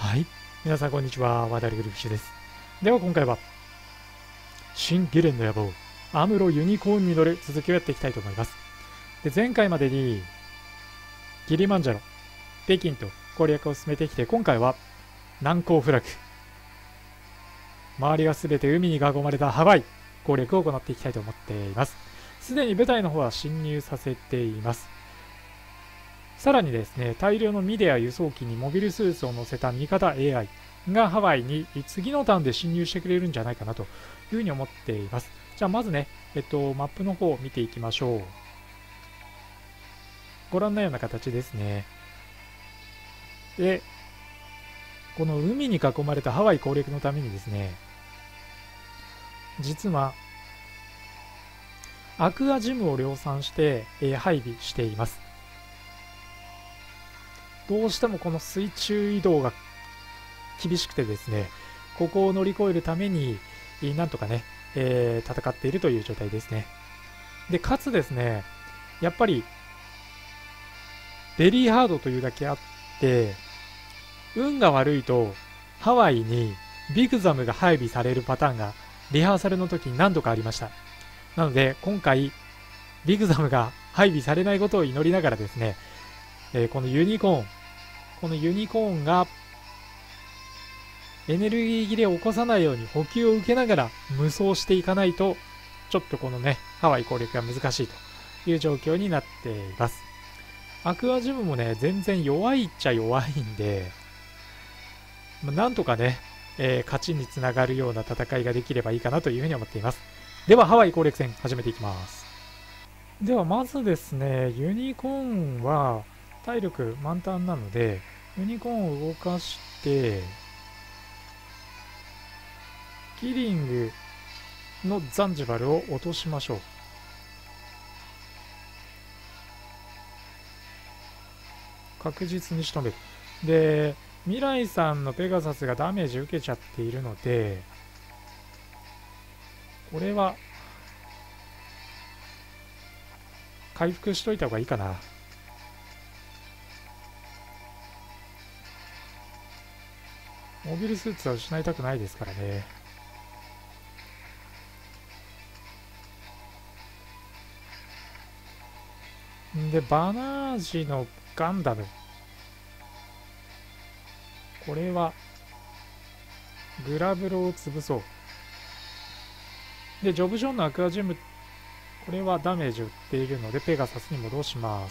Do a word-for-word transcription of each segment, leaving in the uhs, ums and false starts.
はい。皆さんこんにちは。ワダルグルフィッシュです。では今回は、新ギレンの野望、アムロユニコーンに乗る続きをやっていきたいと思います。で、前回までに、ギリマンジャロ、北京と攻略を進めてきて、今回は、難攻不落。周りが全て海に囲まれたハワイ、攻略を行っていきたいと思っています。すでに部隊の方は侵入させています。さらにですね、大量のミデや輸送機にモビルスーツを乗せた味方 エーアイ がハワイに次のターンで侵入してくれるんじゃないかなというふうに思っています。じゃあまずね、えっと、マップの方を見ていきましょう。ご覧のような形ですね。で、この海に囲まれたハワイ攻略のためにですね、実はアクアジムを量産して、えー、配備しています。どうしてもこの水中移動が厳しくてですね、ここを乗り越えるためになんとかね、えー、戦っているという状態ですね。で、かつですね、やっぱりベリーハードというだけあって、運が悪いとハワイにビグザムが配備されるパターンがリハーサルの時に何度かありました。なので今回ビグザムが配備されないことを祈りながらですね、えー、このユニコーンこのユニコーンがエネルギー切れを起こさないように補給を受けながら無双していかないと、ちょっとこのね、ハワイ攻略が難しいという状況になっています。アクアジムもね、全然弱いっちゃ弱いんで、なんとかね、えー、勝ちにつながるような戦いができればいいかなというふうに思っています。では、ハワイ攻略戦始めていきます。では、まずですね、ユニコーンは体力満タンなので、ユニコーンを動かして、キリングのザンジバルを落としましょう。確実に仕留める。で、未来さんのペガサスがダメージ受けちゃっているので、これは回復しといた方がいいかな。モビルスーツは失いたくないですからね。で、バナージのガンダム。これは、グラブロを潰そう。で、ジョブジョンのアクアジム、これはダメージを打っているので、ペガサスに戻します。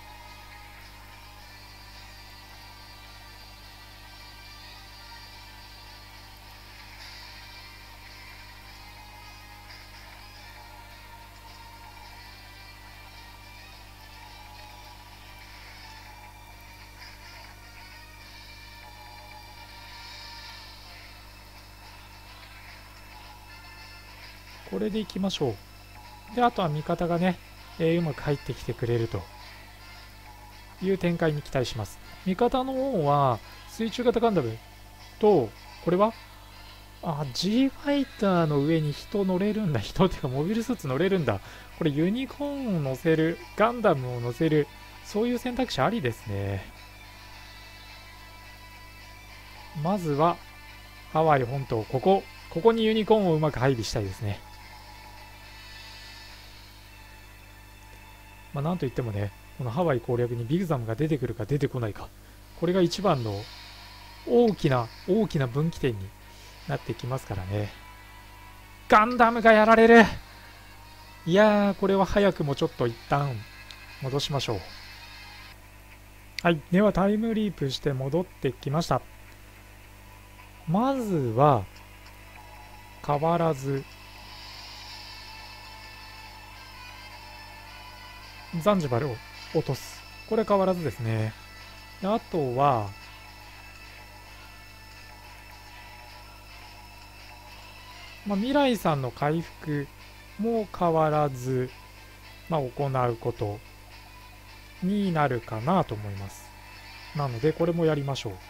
これでいきましょう。で、あとは味方がね、えー、うまく入ってきてくれるという展開に期待します。味方の方は、水中型ガンダムと、これはあ、G ファイターの上に人乗れるんだ。人っていうか、モビルスーツ乗れるんだ。これ、ユニコーンを乗せる、ガンダムを乗せる、そういう選択肢ありですね。まずは、ハワイ本島、ここ、ここにユニコーンをうまく配備したいですね。まあ、なんといってもね、このハワイ攻略にビグザムが出てくるか出てこないか、これが一番の大きな大きな分岐点になってきますからね。ガンダムがやられる。いやー、これは早くもちょっと一旦戻しましょう。はい、ではタイムリープして戻ってきました。まずは変わらずザンジバルを落とす。これ変わらずですね。あとは、まあ、未来さんの回復も変わらず、まあ、行うことになるかなと思います。なので、これもやりましょう。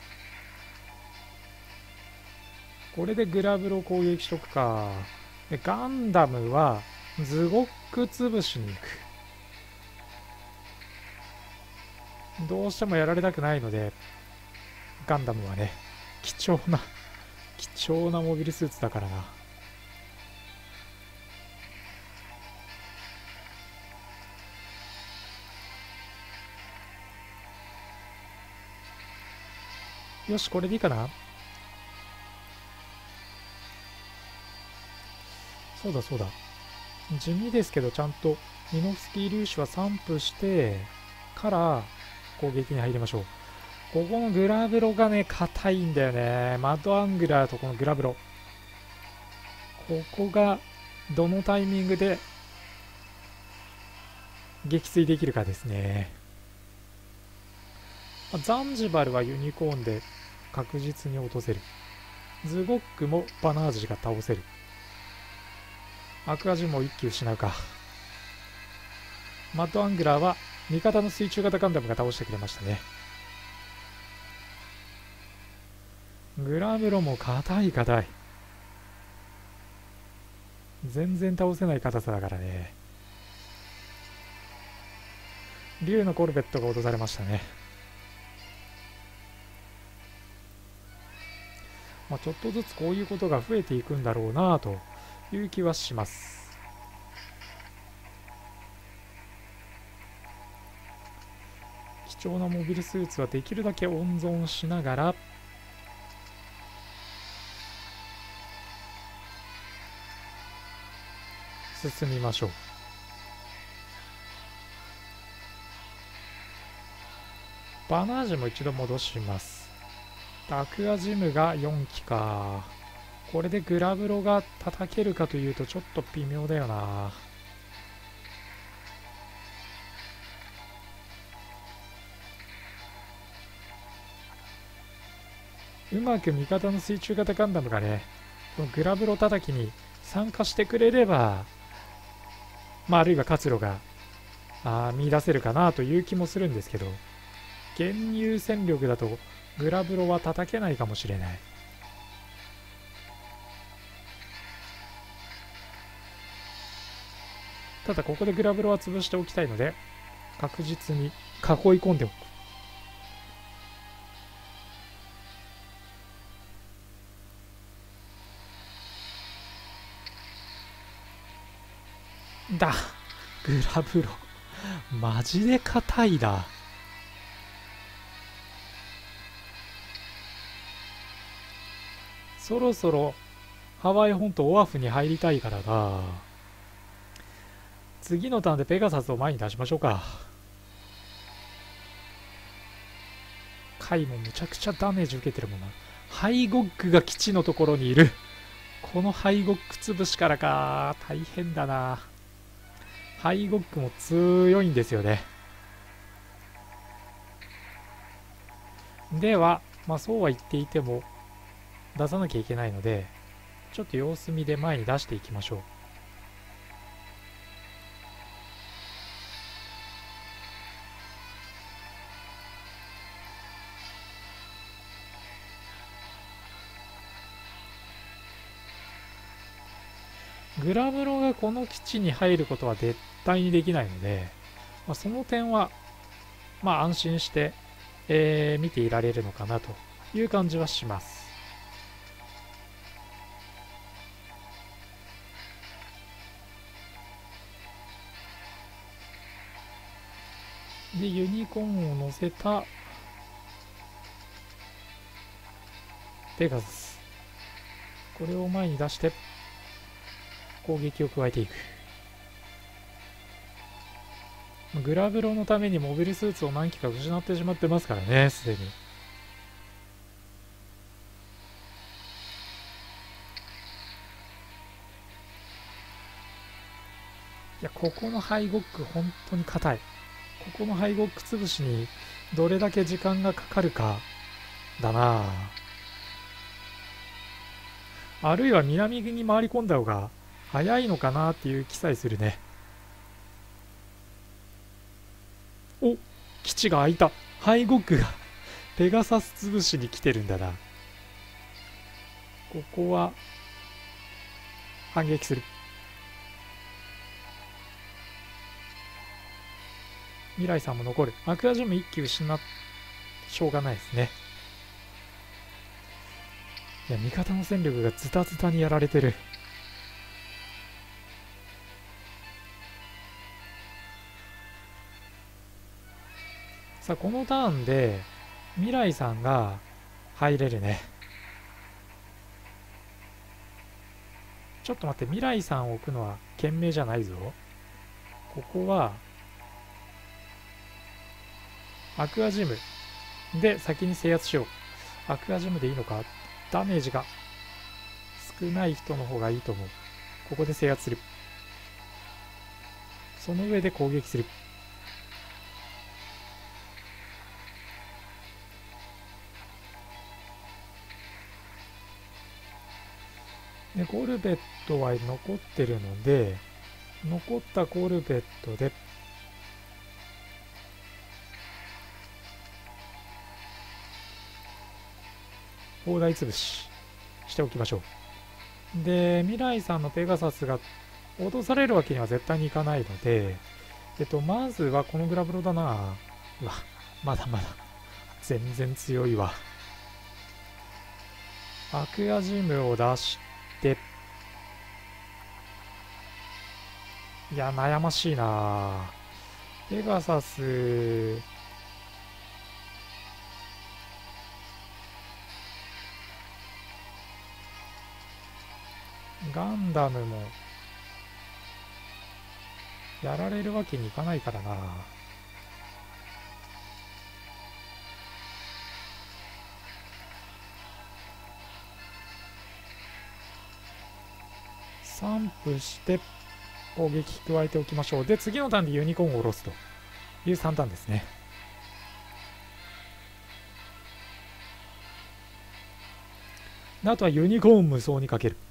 これでグラブロ攻撃しとくか。で、ガンダムは、ズゴック潰しに行く。どうしてもやられたくないので、 ガンダムはね、貴重な貴重なモビルスーツだからな。よし、これでいいかな。そうだそうだ、地味ですけどちゃんとミノフスキー粒子は散布してから攻撃に入りましょう。ここのグラブロがね硬いんだよね。マッドアングラーとこのグラブロ、ここがどのタイミングで撃墜できるかですね。ザンジバルはユニコーンで確実に落とせる。ズゴックもバナージが倒せる。アクアジンも一気失うか。マッドアングラーは味方の水中型ガンダムが倒してくれましたね。グラブロも硬い硬い、全然倒せない硬さだからね。竜のコルベットが落とされましたね。まあ、ちょっとずつこういうことが増えていくんだろうなという気はします。貴重なモビルスーツはできるだけ温存しながら進みましょう。バナージも一度戻します。アクアジムがよん機か。これでグラブロが叩けるかというとちょっと微妙だよな。うまく味方の水中型ガンダムがね、このグラブロ叩きに参加してくれれば、まあ、あるいは活路があ見出せるかなという気もするんですけど、現有戦力だとグラブロは叩けないかもしれない。ただここでグラブロは潰しておきたいので確実に囲い込んでおく。だ、グラブロマジで硬いだ。そろそろハワイ本島オアフに入りたいからな。次のターンでペガサスを前に出しましょうか。カイもむちゃくちゃダメージ受けてるもんな。ハイゴッグが基地のところにいる。このハイゴッグ潰しからか。大変だな。ハイゴッグも強いんですよね。では、まあそうは言っていても出さなきゃいけないので、ちょっと様子見で前に出していきましょう。グラブロがこの基地に入ることは絶対にできないので、まあ、その点は、まあ安心して、えー見ていられるのかなという感じはします。で、ユニコーンを乗せたペガサス。これを前に出して攻撃を加えていく。グラブロのためにモビルスーツを何機か失ってしまってますからね、すでに。いや、ここのハイゴック本当に硬い。ここのハイゴック潰しにどれだけ時間がかかるかだな。あるいは南に回り込んだ方が早いのかなっていう気さえするね。お、基地が開いた。ハイゴックがペガサス潰しに来てるんだな。ここは反撃する。未来さんも残る。アクアジム一機失っしょうがないですね。 いや、味方の戦力がズタズタにやられてる。さあ、このターンで未来さんが入れるね。ちょっと待って、未来さんを置くのは賢明じゃないぞ。ここはアクアジムで先に制圧しよう。アクアジムでいいのか。ダメージが少ない人の方がいいと思う。ここで制圧する。その上で攻撃する。でコルベットは残ってるので、残ったコルベットで砲台潰ししておきましょう。で未来さんのペガサスが落とされるわけには絶対にいかないので、えっとまずはこのグラブロだな。うわ、まだまだ全然強いわ。アクアジムを出して、いや悩ましいな。ペガサスガンダムもやられるわけにいかないからな。散布して攻撃加えておきましょう。で次のターンでユニコーンを下ろすというさんターンですね。あとはユニコーン無双にかける。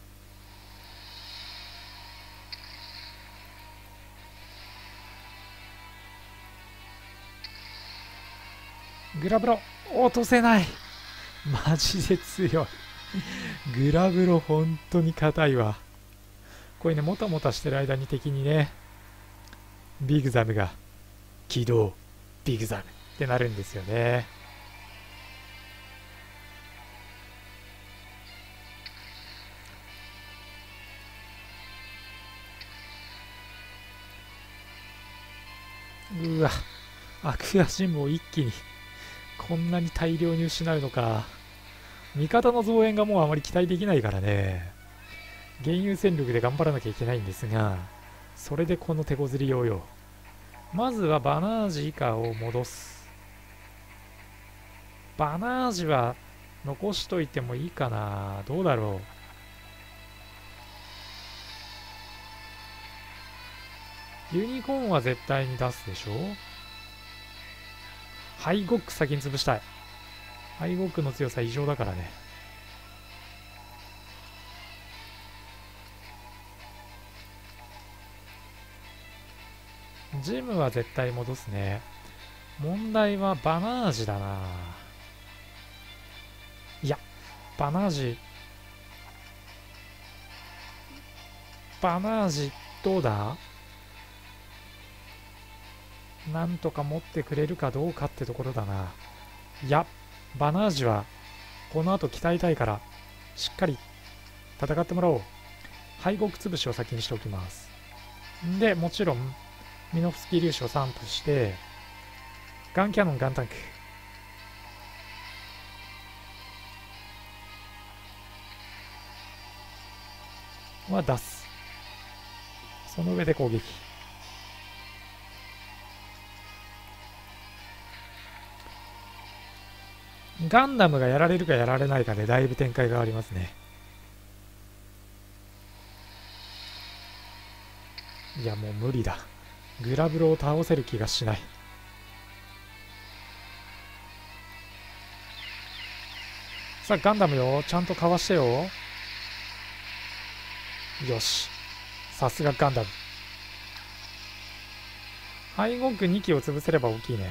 グラブロ落とせない。マジで強い。グラブロ本当に硬いわ。これね、もたもたしてる間に敵にね、ビグザムが起動、ビグザムってなるんですよね。うわ、アクアジムを一気にこんなに大量に失うのか。味方の増援がもうあまり期待できないからね、現有戦力で頑張らなきゃいけないんですが、それでこの手こずりようよ。まずはバナージ以下を戻す。バナージは残しといてもいいかな。どうだろう。ユニコーンは絶対に出すでしょ。ハイゴック先に潰したい。ハイゴックの強さ異常だからね。ジムは絶対戻すね。問題はバナージだな。いや、バナージバナージどうだ。なんとか持ってくれるかどうかってところだな。いや、バナージはこの後鍛えたいからしっかり戦ってもらおう。敗北潰しを先にしておきます。でもちろんミノフスキー粒子を散布して、ガンキャノンガンタンクは出す。その上で攻撃。ガンダムがやられるかやられないかでだいぶ展開が変わりますね。いやもう無理だ。グラブロを倒せる気がしない。さあガンダムよ、ちゃんとかわしてよ。よし、さすがガンダム。ハイゴックにきを潰せれば大きいね。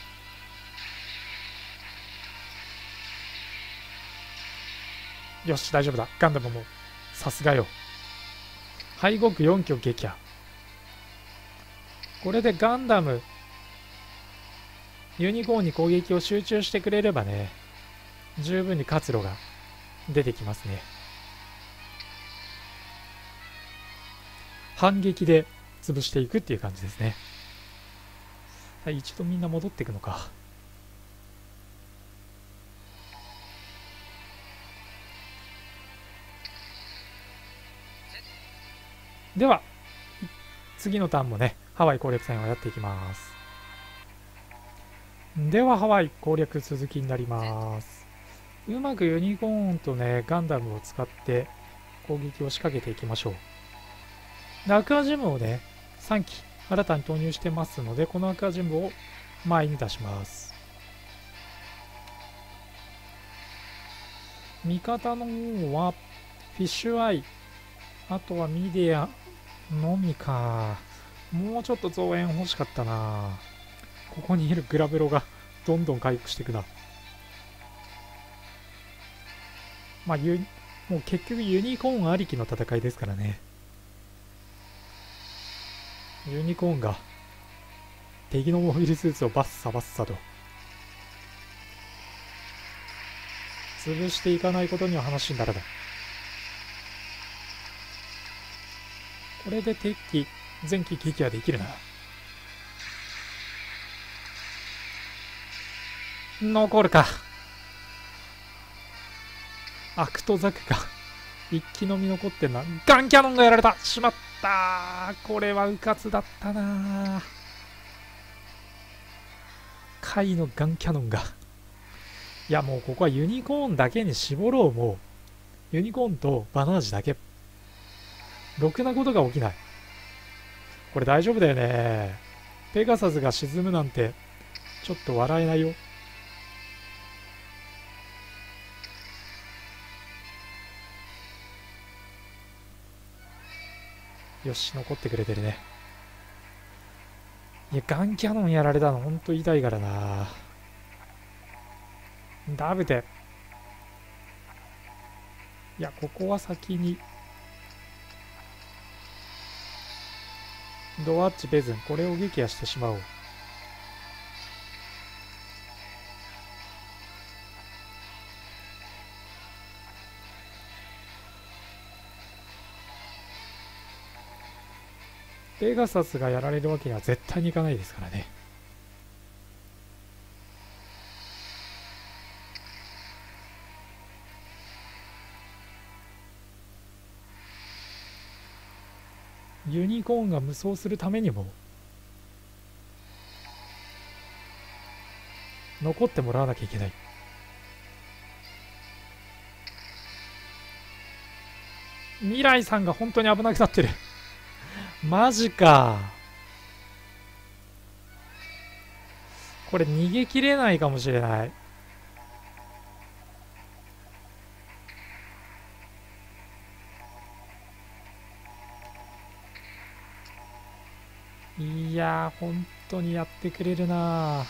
よし大丈夫だ。ガンダムもさすがよ。ハイゴックよんきを撃破。これでガンダムユニコーンに攻撃を集中してくれればね、十分に活路が出てきますね。反撃で潰していくっていう感じですね。はい、一度みんな戻っていくのか。では次のターンもね、ハワイ攻略戦をやっていきます。ではハワイ攻略続きになります。うまくユニコーンとねガンダムを使って攻撃を仕掛けていきましょう。でアクアジムをねさんき新たに投入してますので、このアクアジムを前に出します。味方の方はフィッシュアイ、あとはミディアのみか。もうちょっと増援欲しかったな。ここにいるグラブロがどんどん回復していくな。まあユもう結局ユニコーンありきの戦いですからね。ユニコーンが敵のモビルスーツをバッサバッサと潰していかないことには話にならない。これで敵機前期撃破できるな。残るか。アクトザクか。一機のみ残ってんな。ガンキャノンがやられた。しまった。これはうかつだったな。回のガンキャノンが。いやもうここはユニコーンだけに絞ろう。もうユニコーンとバナージだけ。ろくなことが起きない。これ大丈夫だよね。ペガサスが沈むなんてちょっと笑えないよ。よし、残ってくれてるね。いやガンキャノンやられたのほんと痛いからな。ダブで、いやここは先にドアッチベズン、これを撃破してしまおう。ペガサスがやられるわけには絶対にいかないですからね。ユニコーンが無双するためにも残ってもらわなきゃいけない。未来さんが本当に危なくなってる。マジか。これ逃げきれないかもしれない。いやー本当にやってくれるな。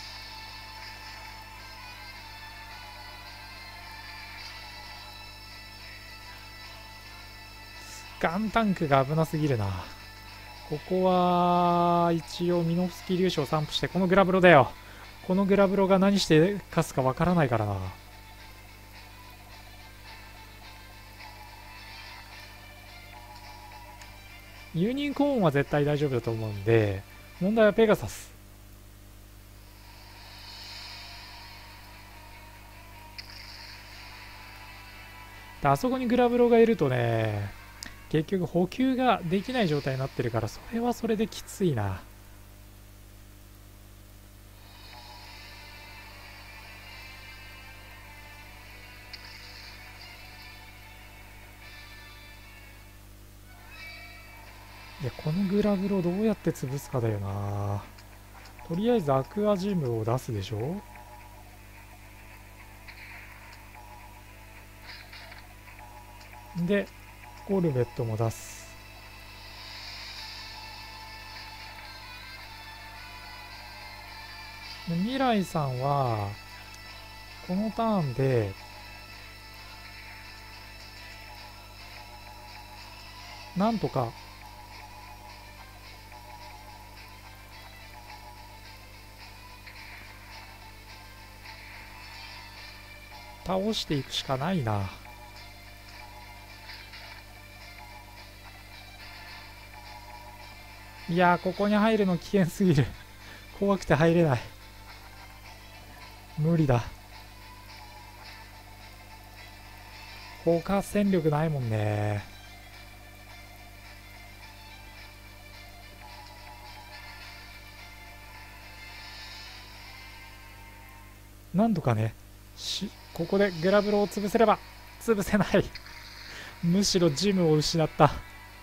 ガンタンクが危なすぎるな。ここは一応ミノフスキー粒子を散布して、このグラブロだよ。このグラブロが何して勝つかわからないからな。ユニコーンは絶対大丈夫だと思うんで、問題はペガサス。であそこにグラブロがいるとね、結局補給ができない状態になってるから、それはそれできついな。いやこのグラブロどうやって潰すかだよな。とりあえずアクアジムを出すでしょ。でコルベットも出す。で未来さんはこのターンでなんとか倒していくしかないな。 いやー、ここに入るの危険すぎる。怖くて入れない。無理だ。他戦力ないもんね。なんとかね、しここでグラブロを潰せれば。潰せない。むしろジムを失った。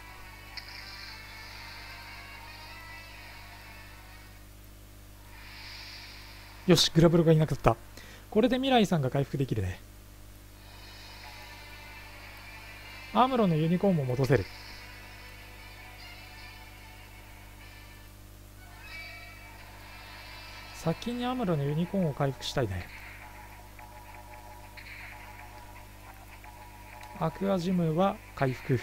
よし、グラブロがいなかった。これで未来さんが回復できるね。アムロのユニコーンも戻せる。先にアムロのユニコーンを回復したいね。アクアジムは回復。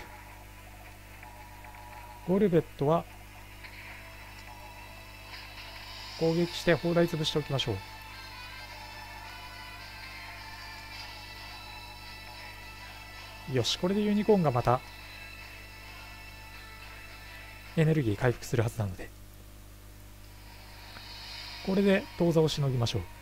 ゴルベットは攻撃して砲台潰しておきましょう。よし、これでユニコーンがまたエネルギー回復するはずなので、これで当座をしのぎましょう。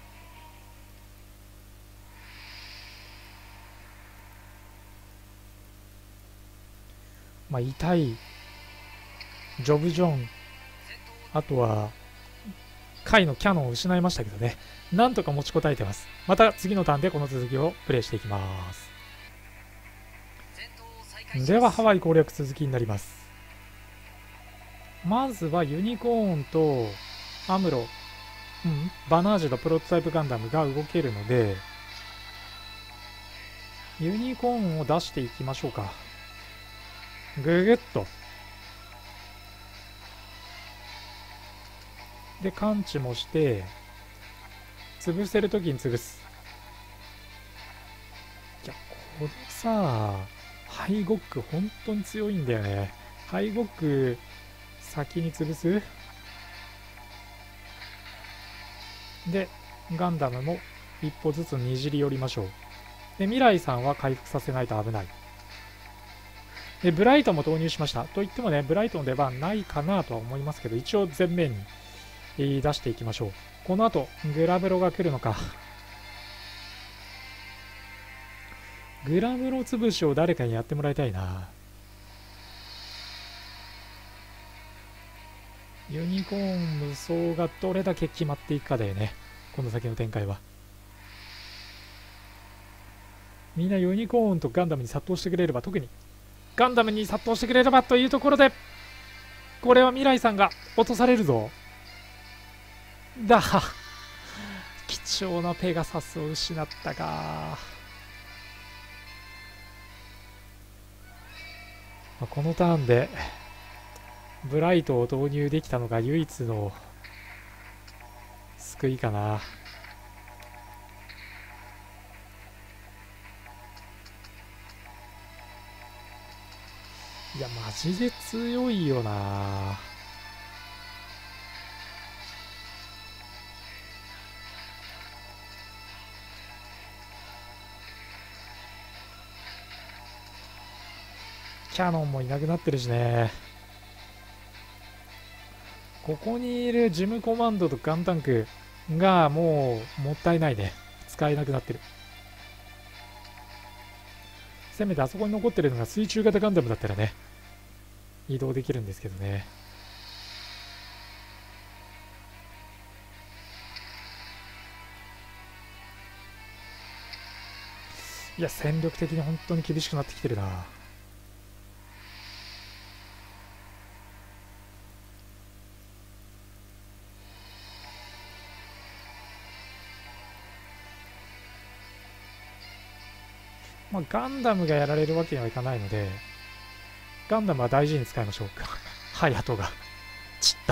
まあ痛いジョブジョン、あとは回のキャノンを失いましたけどね、なんとか持ちこたえてます。また次のターンでこの続きをプレイしていきます。ではハワイ攻略続きになります。まずはユニコーンとアムロ、うん、バナージュのプロトタイプガンダムが動けるので、ユニコーンを出していきましょうか。ぐぐっと。で、感知もして、潰せるときに潰す。いや、このさ、ハイゴック本当に強いんだよね。ハイゴック先に潰す。で、ガンダムも一歩ずつにじり寄りましょう。で、未来さんは回復させないと危ない。で、ブライトも投入しました。といってもね、ブライトの出番ないかなとは思いますけど、一応前面に出していきましょう。この後、グラブロが来るのか。グラブロ潰しを誰かにやってもらいたいな。ユニコーン無双がどれだけ決まっていくかだよね。この先の展開は。みんなユニコーンとガンダムに殺到してくれれば、特にガンダムに殺到してくれればというところで、これは未来さんが落とされるぞ。だ貴重なペガサスを失ったか。このターンでブライトを導入できたのが唯一の救いかな。いやマジで強いよな。キャノンもいなくなってるしね。ここにいるジムコマンドとガンタンクがもうもったいないね。使えなくなってる。せめてあそこに残ってるのが水中型ガンダムだったらね、移動できるんですけどね。いや戦力的に本当に厳しくなってきてるな。まあ、ガンダムがやられるわけにはいかないので、ガンダムは大事に使いましょうか。ハヤトが散った。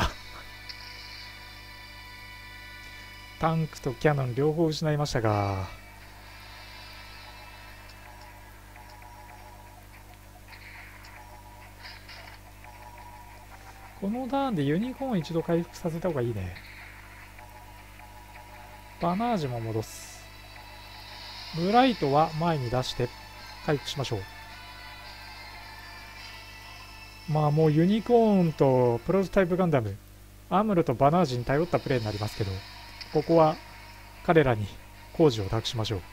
タンクとキャノン両方失いましたが、このターンでユニコーン一度回復させた方がいいね。バナージも戻す。ブライトは前に出して回復しましょう。 まあもうユニコーンとプロトタイプガンダム、アムロとバナージに頼ったプレーになりますけど、ここは彼らに工事を託しましょう。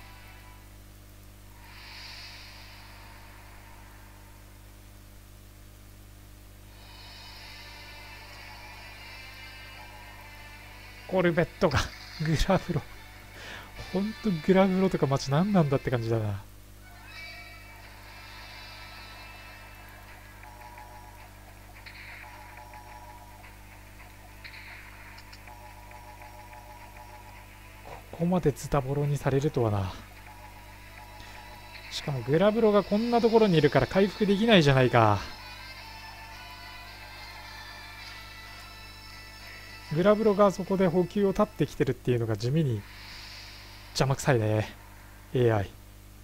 コルベットがグラフロ、ほんとグラフロとかマジ何なんだって感じだな。ここまでズタボロにされるとはな。しかもグラブロがこんなところにいるから回復できないじゃないか。グラブロがそこで補給を立ってきてるっていうのが地味に邪魔くさいね、 エーアイ。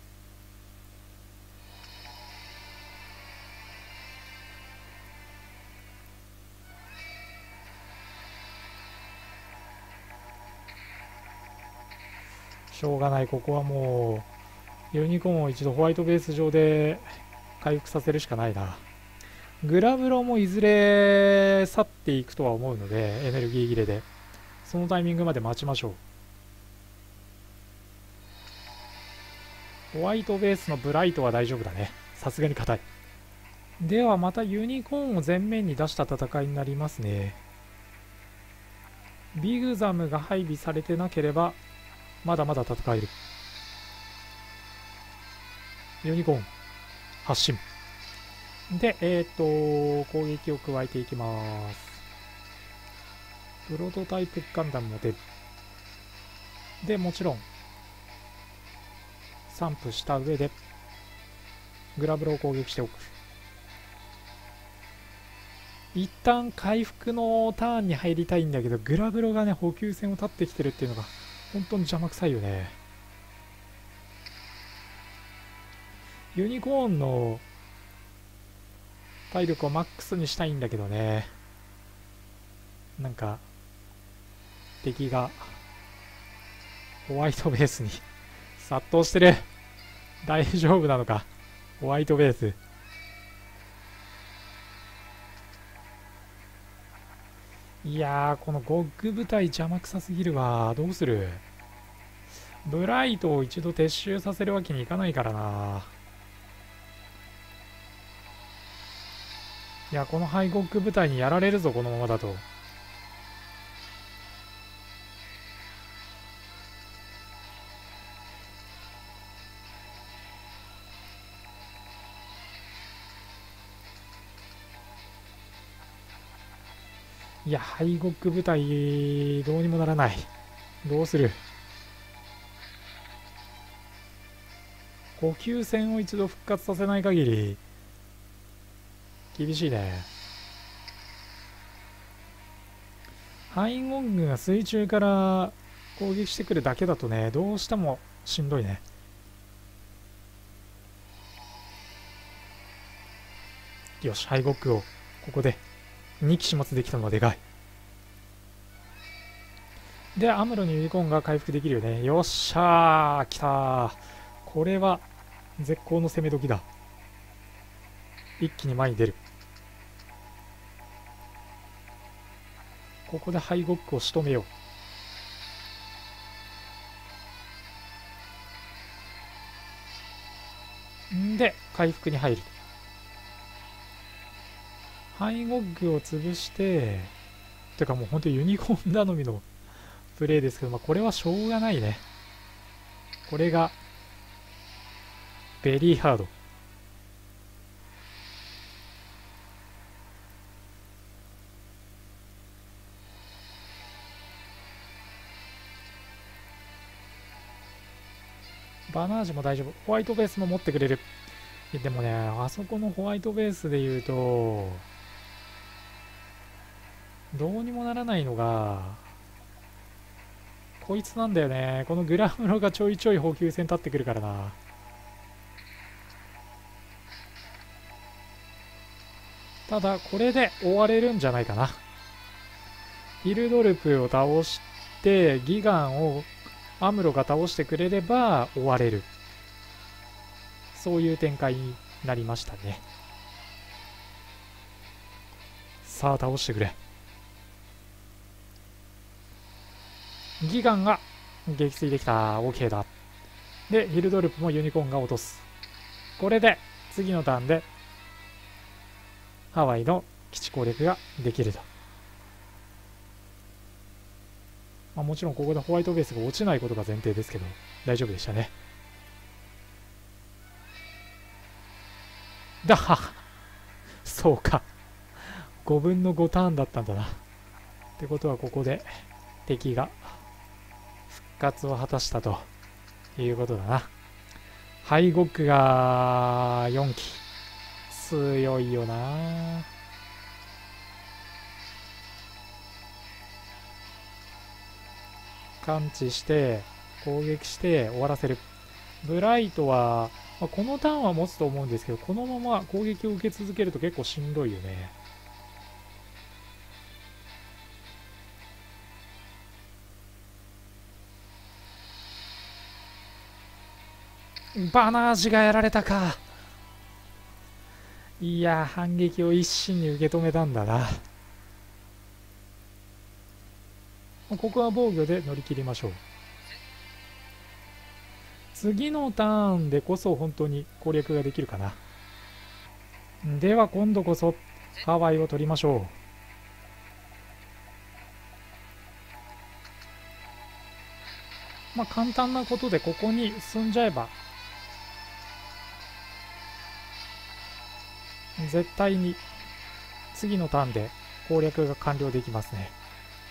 しょうがない。ここはもうユニコーンを一度ホワイトベース上で回復させるしかないな。グラブロもいずれ去っていくとは思うので、エネルギー切れでそのタイミングまで待ちましょう。ホワイトベースのブライトは大丈夫だね。さすがに硬い。ではまたユニコーンを前面に出した戦いになりますね。ビグザムが配備されてなければまだまだ戦える。ユニコーン発進で、えっ、ー、と攻撃を加えていきます。プロトタイプガンダムも出る。でもちろん散布した上でグラブロを攻撃しておく。一旦回復のターンに入りたいんだけど、グラブロがね補給線を立ってきてるっていうのが本当に邪魔くさいよね。ユニコーンの体力をマックスにしたいんだけどね、なんか敵がホワイトベースに殺到してる。大丈夫なのかホワイトベース。いやー、このゴッグ部隊邪魔くさすぎるわ。どうする？ブライトを一度撤収させるわけにいかないからな。いや、このハイゴッグ部隊にやられるぞ、このままだと。いや、ハイゴッグ部隊どうにもならない。どうする？補給線を一度復活させない限り厳しいね。ハイゴッグが水中から攻撃してくるだけだとね、どうしてもしんどいね。よし、ハイゴッグをここでに機始末できたのはでかい。で、アムロにユニコーンが回復できるよね。よっしゃー、来たー。これは絶好の攻め時だ。一気に前に出る。ここでハイゴッグを仕留めようんで回復に入る。ハイゴッグを潰して、てかもう本当にユニコーン頼みのプレイですけど、まあ、これはしょうがないね。これがベリーハード。バナージも大丈夫。ホワイトベースも持ってくれる。でもね、あそこのホワイトベースで言うとどうにもならないのがこいつなんだよね。このグラムロがちょいちょい補給線立ってくるからな。ただこれで終われるんじゃないかな。ヒルドルプを倒してギガンをアムロが倒してくれれば終われる。そういう展開になりましたね。 さあ倒してくれ。ギガンが撃墜できた。 OK だ。でヒルドルプもユニコーンが落とす。これで次のターンでハワイの基地攻略ができると。まあ、もちろんここでホワイトベースが落ちないことが前提ですけど大丈夫でしたね。だはそうかごぶんのごターンだったんだな。ってことはここで敵が復活を果たしたということだな。ハイゴックがよんき強いよな。感知して攻撃して終わらせる。ブライトは、まあ、このターンは持つと思うんですけど、このまま攻撃を受け続けると結構しんどいよね。バナージがやられたか。いや反撃を一心に受け止めたんだな。ここは防御で乗り切りましょう。次のターンでこそ本当に攻略ができるかな。では今度こそハワイを取りましょう。まあ簡単なことでここに進んじゃえば絶対に次のターンで攻略が完了できますね。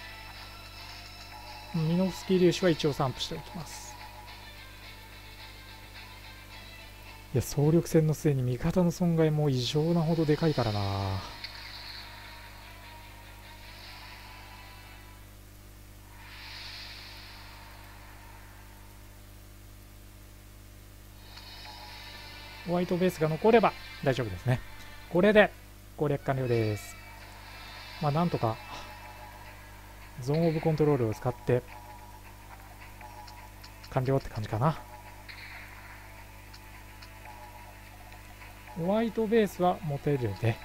ミノフスキー粒子は一応散布しておきます。いや総力戦の末に味方の損害も異常なほどでかいからな。ホワイトベースが残れば大丈夫ですね。これで攻略完了です。まあなんとかゾーンオブコントロールを使って完了って感じかな。ホワイトベースは持てるで、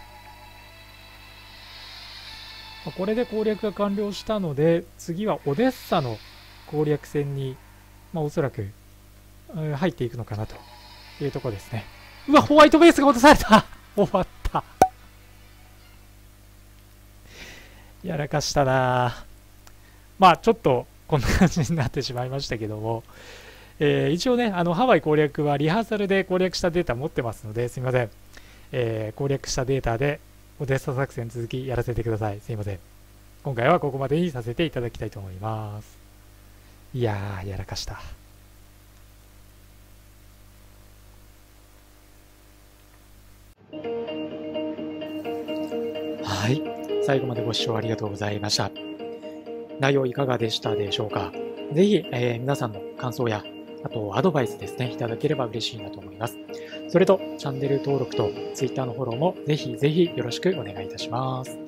これで攻略が完了したので次はオデッサの攻略戦に、まあ、おそらく入っていくのかなというところですね。うわホワイトベースが落とされた終わった。やらかしたな。まあちょっとこんな感じになってしまいましたけども、えー、一応ねあのハワイ攻略はリハーサルで攻略したデータ持ってますので、すみません、えー、攻略したデータでオデッサ作戦続きやらせてください。すみません。今回はここまでにさせていただきたいと思います。いやーやらかした。はい、最後までご視聴ありがとうございました。内容いかがでしたでしょうか。ぜひ、えー、皆さんの感想やあとアドバイスですねいただければ嬉しいなと思います。それとチャンネル登録と Twitter のフォローもぜひぜひよろしくお願いいたします。